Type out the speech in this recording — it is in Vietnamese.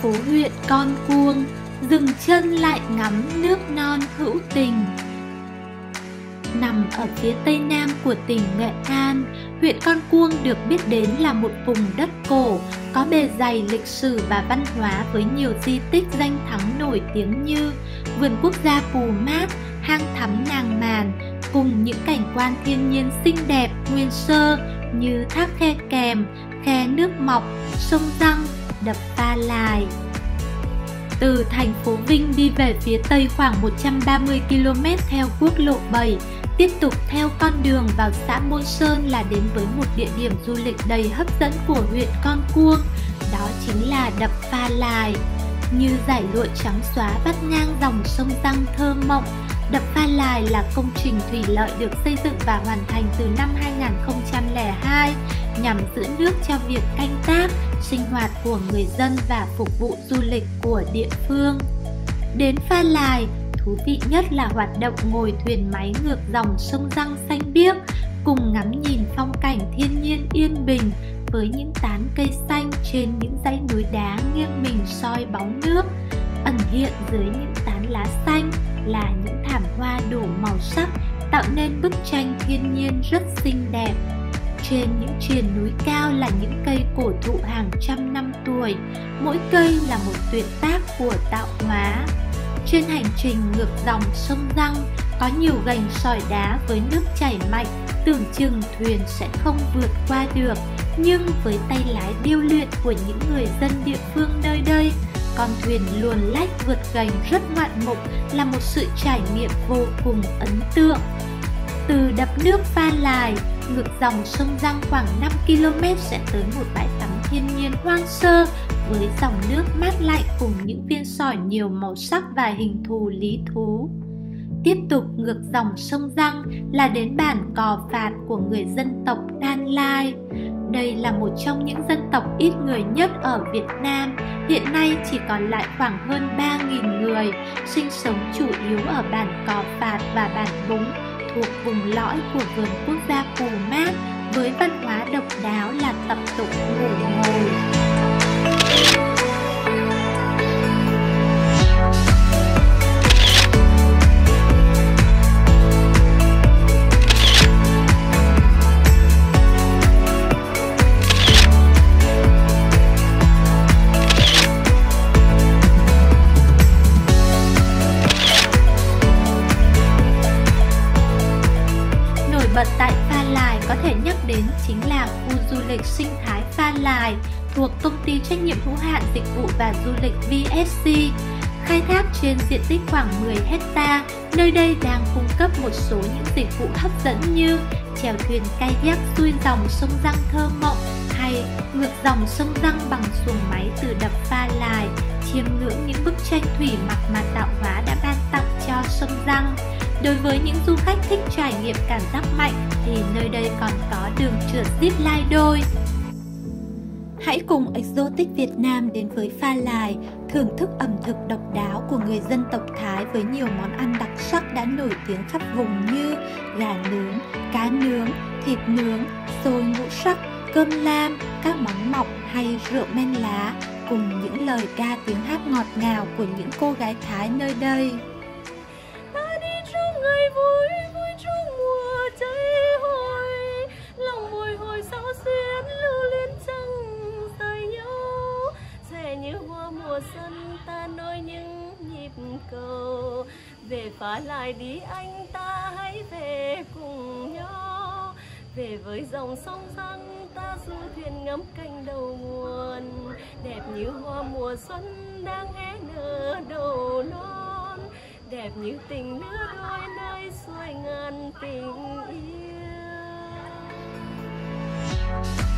phố huyện Con Cuông, dừng chân lại ngắm nước non hữu tình. Nằm ở phía tây nam của tỉnh Nghệ An, huyện Con Cuông được biết đến là một vùng đất cổ, có bề dày lịch sử và văn hóa với nhiều di tích danh thắng nổi tiếng như Vườn Quốc gia Pù Mát, Hang Thắm Nàng Màn, cùng những cảnh quan thiên nhiên xinh đẹp, nguyên sơ như thác Khe Kèm, khe Nước Mọc, sông Răng, đập Pha Lài. Từ thành phố Vinh đi về phía tây khoảng 130 km theo quốc lộ 7, tiếp tục theo con đường vào xã Môn Sơn là đến với một địa điểm du lịch đầy hấp dẫn của huyện Con Cuông, đó chính là đập Pha Lài. Như dải lụa trắng xóa vắt ngang dòng sông Răng thơ mộng, đập Pha Lài là công trình thủy lợi được xây dựng và hoàn thành từ năm 2002 nhằm giữ nước cho việc canh tác, sinh hoạt của người dân và phục vụ du lịch của địa phương. Đến Pha Lài, thú vị nhất là hoạt động ngồi thuyền máy ngược dòng sông Răng xanh biếc, cùng ngắm nhìn phong cảnh thiên nhiên yên bình với những tán cây xanh trên những dãy núi đá nghiêng mình soi bóng nước. Ẩn hiện dưới những tán lá xanh là những thảm hoa đủ màu sắc, tạo nên bức tranh thiên nhiên rất xinh đẹp. Trên những triền núi cao là những cây cổ thụ hàng trăm năm tuổi, mỗi cây là một tuyệt tác của tạo hóa. Trên hành trình ngược dòng sông Răng có nhiều gành sỏi đá với nước chảy mạnh, tưởng chừng thuyền sẽ không vượt qua được. Nhưng với tay lái điêu luyện của những người dân địa phương nơi đây, con thuyền luồn lách vượt gành rất ngoạn mục, là một sự trải nghiệm vô cùng ấn tượng. Từ đập nước Pha Lài, ngược dòng sông Răng khoảng 5 km sẽ tới một bãi tắm thiên nhiên hoang sơ với dòng nước mát lạnh cùng những viên sỏi nhiều màu sắc và hình thù lý thú. Tiếp tục ngược dòng sông Răng là đến bản Cò Phạt của người dân tộc Đan Lai. Đây là một trong những dân tộc ít người nhất ở Việt Nam, hiện nay chỉ còn lại khoảng hơn 3.000 người, sinh sống chủ yếu ở bản Cò Phạt và bản Búng, thuộc vùng lõi của Vườn Quốc gia Pù Mát, với văn hóa độc đáo là tập tục ngủ ngồi. Bật tại Pha Lài có thể nhắc đến chính là khu du lịch sinh thái Pha Lài thuộc công ty trách nhiệm hữu hạn dịch vụ và du lịch VSC. Khai thác trên diện tích khoảng 10 hecta, nơi đây đang cung cấp một số những dịch vụ hấp dẫn như chèo thuyền kayak xuôi dòng sông Răng thơ mộng hay ngược dòng sông Răng bằng xuồng máy từ đập Pha Lài, chiêm ngưỡng những bức tranh thủy mặc mà tạo hóa đã ban tặng cho sông Răng. Đối với những du khách thích trải nghiệm cảm giác mạnh thì nơi đây còn có đường trượt zip line đôi. Hãy cùng Exotic Việt Nam đến với Pha Lài, thưởng thức ẩm thực độc đáo của người dân tộc Thái với nhiều món ăn đặc sắc đã nổi tiếng khắp vùng như gà nướng, cá nướng, thịt nướng, xôi ngũ sắc, cơm lam, các món mọc hay rượu men lá, cùng những lời ca tiếng hát ngọt ngào của những cô gái Thái nơi đây. Xuân ta nối những nhịp cầu, về Pha Lài đi anh ta hãy về cùng nhau, về với dòng sông Răng ta du thuyền ngắm cánh đầu nguồn, đẹp như hoa mùa xuân đang hé nở đầu non, đẹp như tình lứa đôi nơi xuôi ngàn tình yêu.